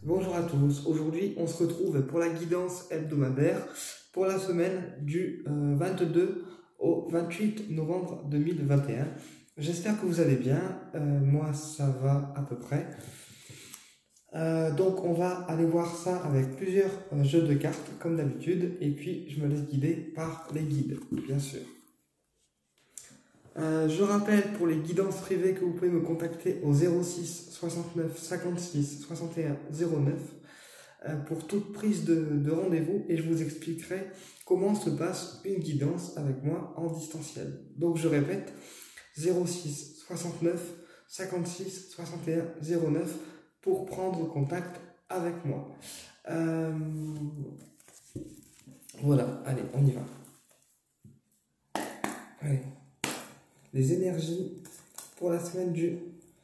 Bonjour à tous, aujourd'hui on se retrouve pour la guidance hebdomadaire pour la semaine du 22 au 28 novembre 2021. J'espère que vous allez bien, moi ça va à peu près. Donc on va aller voir ça avec plusieurs jeux de cartes comme d'habitude et puis je me laisse guider par les guides bien sûr. Je rappelle pour les guidances privées que vous pouvez me contacter au 06 69 56 61 09 pour toute prise de rendez-vous et je vous expliquerai comment se passe une guidance avec moi en distanciel. Donc je répète, 06 69 56 61 09 pour prendre contact avec moi. Voilà, allez, on y va. Allez. Les énergies pour la semaine du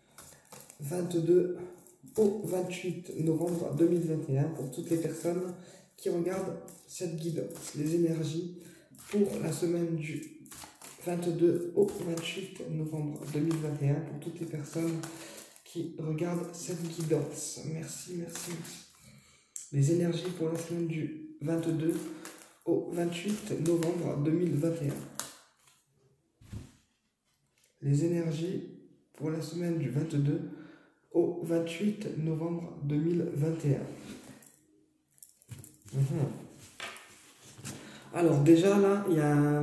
22 au 28 novembre 2021 pour toutes les personnes qui regardent cette guidance. Les énergies pour la semaine du 22 au 28 novembre 2021 pour toutes les personnes qui regardent cette guidance. Merci, merci, merci. Les énergies pour la semaine du 22 au 28 novembre 2021. Les énergies pour la semaine du 22 au 28 novembre 2021. Alors déjà là, il y a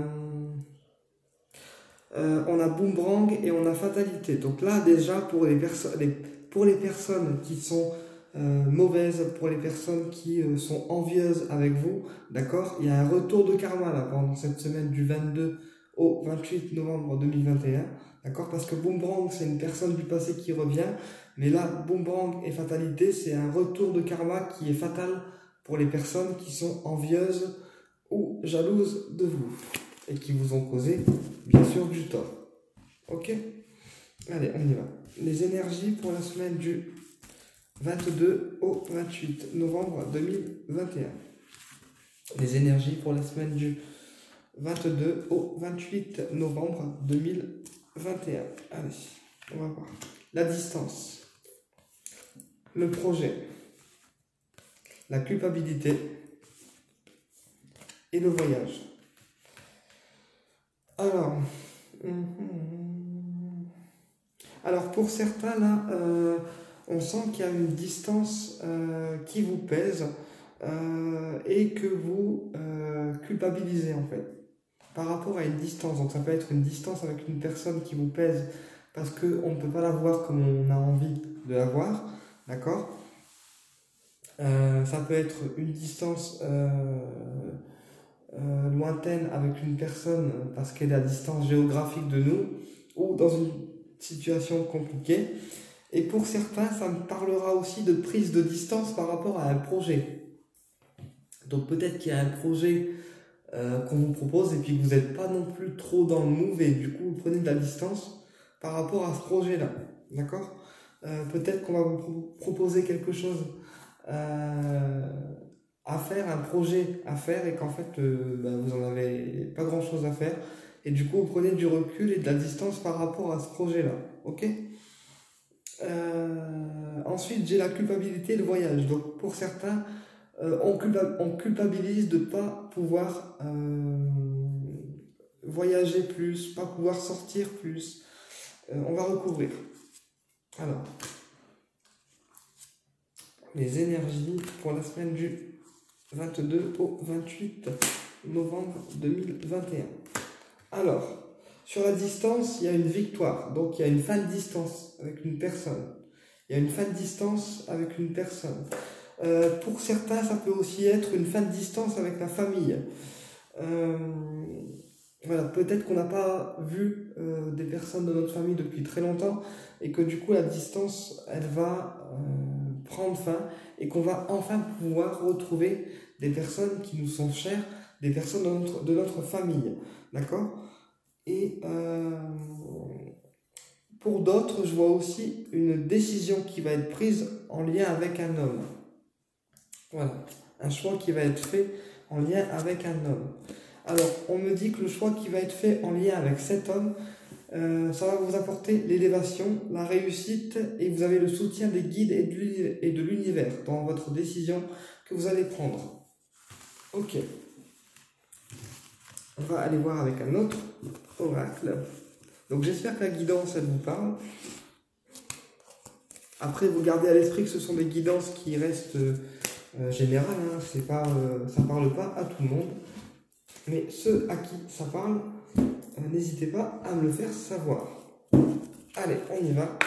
on a boomerang et on a fatalité. Donc là déjà pour les personnes qui sont mauvaises, pour les personnes qui sont envieuses avec vous, d'accord, il y a un retour de karma là pendant cette semaine du 22 au 28 novembre 2021, d'accord, parce que boomerang c'est une personne du passé qui revient, mais là boomerang et fatalité c'est un retour de karma qui est fatal pour les personnes qui sont envieuses ou jalouses de vous et qui vous ont causé bien sûr du tort. Ok, allez on y va. Les énergies pour la semaine du 22 au 28 novembre 2021. Les énergies pour la semaine du 22 au 28 novembre 2021. Allez, on va voir. La distance, le projet, la culpabilité et le voyage. Alors pour certains là, on sent qu'il y a une distance qui vous pèse et que vous culpabilisez en fait. Par rapport à une distance, donc ça peut être une distance avec une personne qui vous pèse parce qu'on ne peut pas la voir comme on a envie de la voir, d'accord, ça peut être une distance lointaine avec une personne parce qu'elle est à distance géographique de nous ou dans une situation compliquée. Et pour certains, ça me parlera aussi de prise de distance par rapport à un projet. Donc peut-être qu'il y a un projet qu'on vous propose et puis que vous n'êtes pas non plus trop dans le move et du coup vous prenez de la distance par rapport à ce projet là, d'accord, peut-être qu'on va vous proposer quelque chose à faire, un projet à faire et qu'en fait vous en avez pas grand chose à faire et du coup vous prenez du recul et de la distance par rapport à ce projet là. Ok. Ensuite j'ai la culpabilité et le voyage. Donc pour certains on culpabilise de ne pas pouvoir voyager plus, pas pouvoir sortir plus. On va recouvrir. Alors, les énergies pour la semaine du 22 au 28 novembre 2021. Alors, sur la distance, il y a une victoire. Donc, il y a une fin de distance avec une personne. Il y a une fin de distance avec une personne. Pour certains, ça peut aussi être une fin de distance avec la famille. Voilà, peut-être qu'on n'a pas vu des personnes de notre famille depuis très longtemps et que du coup la distance, elle va prendre fin et qu'on va enfin pouvoir retrouver des personnes qui nous sont chères, des personnes de notre famille, d'accord. Et pour d'autres, je vois aussi une décision qui va être prise en lien avec un homme. Voilà, un choix qui va être fait en lien avec un homme. Alors, on me dit que le choix qui va être fait en lien avec cet homme, Ça va vous apporter l'élévation, la réussite et vous avez le soutien des guides et de l'univers dans votre décision que vous allez prendre. Ok. On va aller voir avec un autre oracle. Donc j'espère que la guidance, elle vous parle. Après, vous gardez à l'esprit que ce sont des guidances qui restent générales. Hein. C'est pas, ça ne parle pas à tout le monde. Mais ceux à qui ça parle, n'hésitez pas à me le faire savoir. Allez, on y va.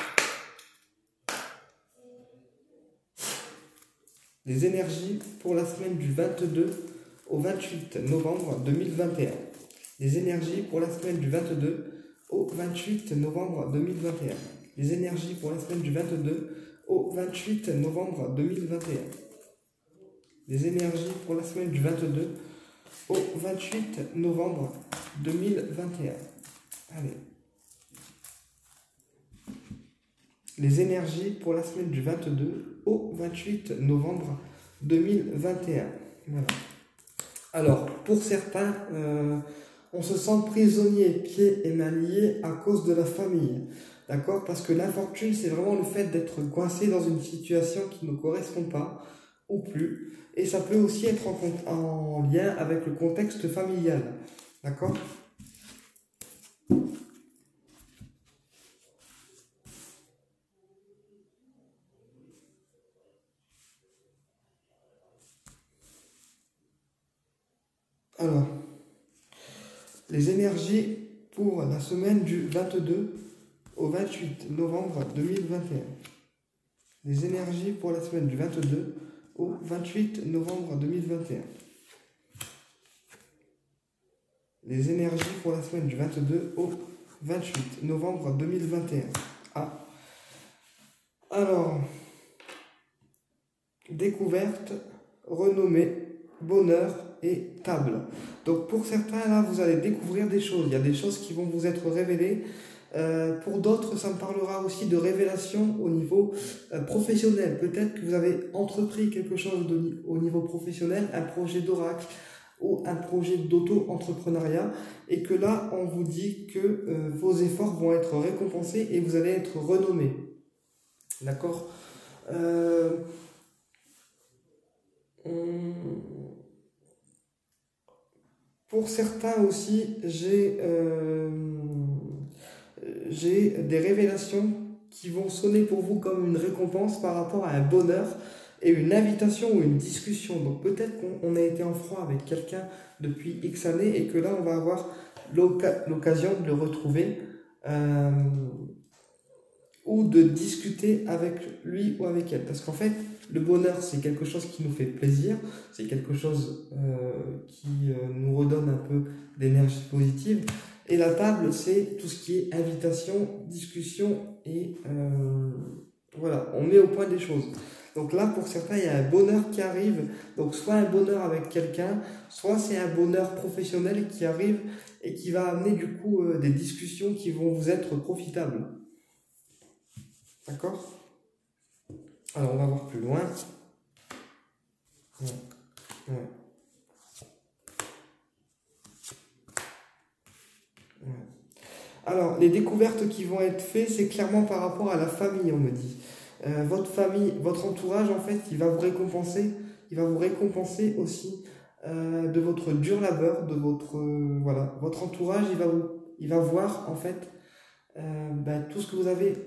Les énergies pour la semaine du 22 au 28 novembre 2021. Les énergies pour la semaine du 22 au 28 novembre 2021. Les énergies pour la semaine du 22 au 28 novembre 2021. Les énergies pour la semaine du 22 au 28 novembre 2021. Allez. Les énergies pour la semaine du 22 au 28 novembre 2021. Voilà. Alors, pour certains, on se sent prisonnier, pieds et mains liés à cause de la famille. D'accord? Parce que l'infortune, c'est vraiment le fait d'être coincé dans une situation qui ne correspond pas ou plus. Et ça peut aussi être en lien avec le contexte familial. D'accord? Alors, les énergies pour la semaine du 22 au 28 novembre 2021. Les énergies pour la semaine du 22 au 28 novembre 2021. Les énergies pour la semaine du 22 au 28 novembre 2021. Ah. Alors, découverte, renommée, bonheur et table. Donc pour certains, là, vous allez découvrir des choses. Il y a des choses qui vont vous être révélées. Pour d'autres, ça me parlera aussi de révélation au niveau professionnel. Peut-être que vous avez entrepris quelque chose au niveau professionnel, un projet d'oracle ou un projet d'auto-entrepreneuriat, et que là, on vous dit que vos efforts vont être récompensés et vous allez être renommé. D'accord? Pour certains aussi, j'ai des révélations qui vont sonner pour vous comme une récompense par rapport à un bonheur et une invitation ou une discussion. Donc peut-être qu'on a été en froid avec quelqu'un depuis X années et que là on va avoir l'occasion de le retrouver ou de discuter avec lui ou avec elle. Parce qu'en fait, le bonheur, c'est quelque chose qui nous fait plaisir, c'est quelque chose qui nous redonne un peu d'énergie positive. Et la table, c'est tout ce qui est invitation, discussion et voilà, on met au point des choses. Donc là, pour certains, il y a un bonheur qui arrive. Donc soit un bonheur avec quelqu'un, soit c'est un bonheur professionnel qui arrive et qui va amener du coup des discussions qui vont vous être profitables. D'accord? Alors on va voir plus loin. Ouais. Alors, les découvertes qui vont être faites, c'est clairement par rapport à la famille, on me dit. Votre famille, votre entourage, en fait, il va vous récompenser aussi de votre dur labeur, de votre voilà, votre entourage, il va voir en fait tout ce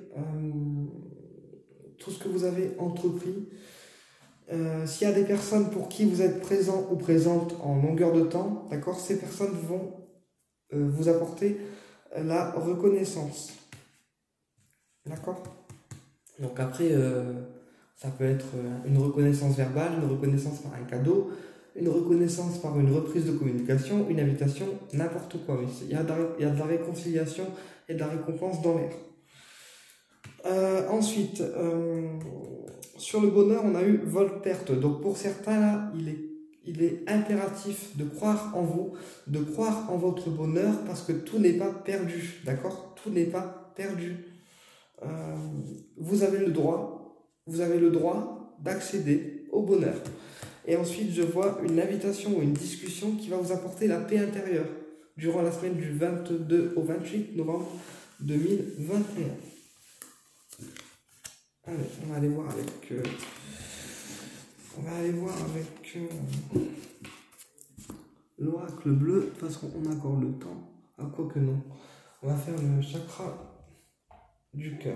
que vous avez entrepris. S'il y a des personnes pour qui vous êtes présent ou présente en longueur de temps, d'accord, ces personnes vont vous apporter la reconnaissance. D'accord? Donc après, ça peut être une reconnaissance verbale, une reconnaissance par un cadeau, une reconnaissance par une reprise de communication, une invitation, n'importe quoi. Il y a de la réconciliation et de la récompense dans l'air. Ensuite, sur le bonheur, on a eu vol-perte. Donc pour certains, là, il est impératif de croire en vous, de croire en votre bonheur, parce que tout n'est pas perdu, d'accord? Tout n'est pas perdu. Vous avez le droit d'accéder au bonheur. Et ensuite, je vois une invitation ou une discussion qui va vous apporter la paix intérieure durant la semaine du 22 au 28 novembre 2021. Allez, on va aller voir avec... l'oracle bleu. De toute façon, on a encore le temps. Ah, quoi que non. On va faire le chakra du cœur.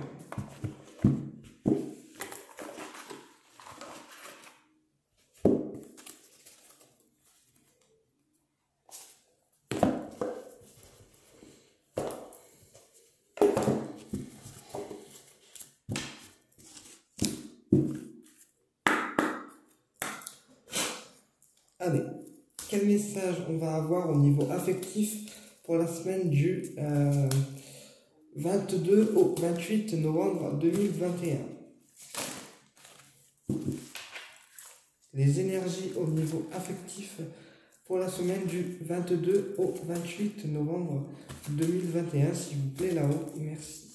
Allez, quel message on va avoir au niveau affectif pour la semaine du 22 au 28 novembre 2021. Les énergies au niveau affectif pour la semaine du 22 au 28 novembre 2021, s'il vous plaît, là-haut, merci.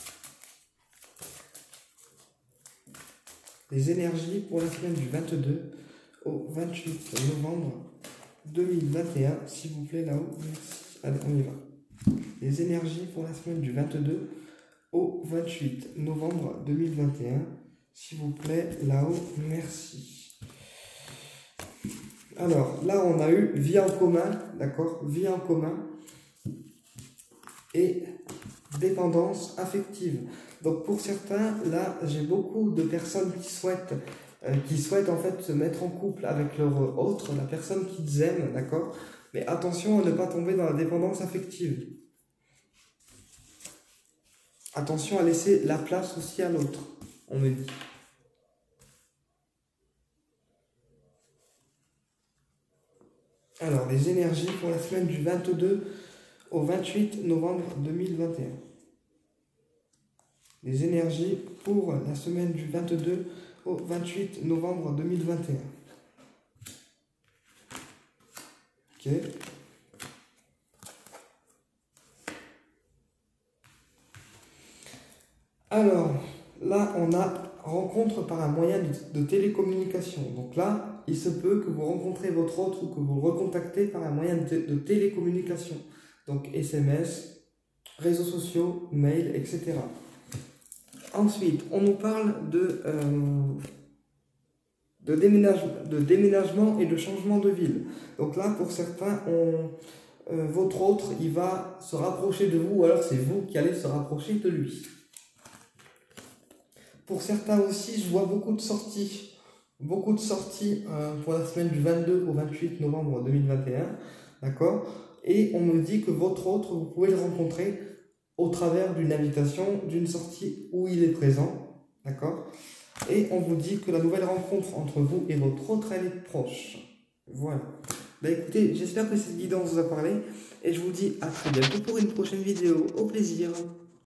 Les énergies pour la semaine du 22 au 28 novembre 2021, s'il vous plaît, là-haut, merci. Allez, on y va. Les énergies pour la semaine du 22 au 28 novembre 2021, s'il vous plaît, là-haut, merci. Alors, là, on a eu vie en commun, d'accord? Vie en commun et dépendance affective. Donc, pour certains, là, j'ai beaucoup de personnes qui souhaitent en fait se mettre en couple avec leur autre, la personne qu'ils aiment, d'accord? Mais attention à ne pas tomber dans la dépendance affective. Attention à laisser la place aussi à l'autre, on me dit. Alors, les énergies pour la semaine du 22 au 28 novembre 2021. Les énergies pour la semaine du 22 au 28 novembre 2021. Ok. Alors, là, on a rencontre par un moyen de télécommunication. Donc là, il se peut que vous rencontrez votre autre ou que vous le recontactez par un moyen de télécommunication. Donc SMS, réseaux sociaux, mail, etc. Ensuite, on nous parle de déménagement et de changement de ville. Donc là, pour certains, votre autre, il va se rapprocher de vous, ou alors c'est vous qui allez se rapprocher de lui. Pour certains aussi, je vois beaucoup de sorties pour la semaine du 22 au 28 novembre 2021, d'accord? Et on me dit que votre autre, vous pouvez le rencontrer au travers d'une invitation, d'une sortie où il est présent, d'accord? Et on vous dit que la nouvelle rencontre entre vous et votre autre, elle est proche. Voilà. Ben écoutez, j'espère que cette guidance vous a parlé, et je vous dis à très bientôt pour une prochaine vidéo. Au plaisir.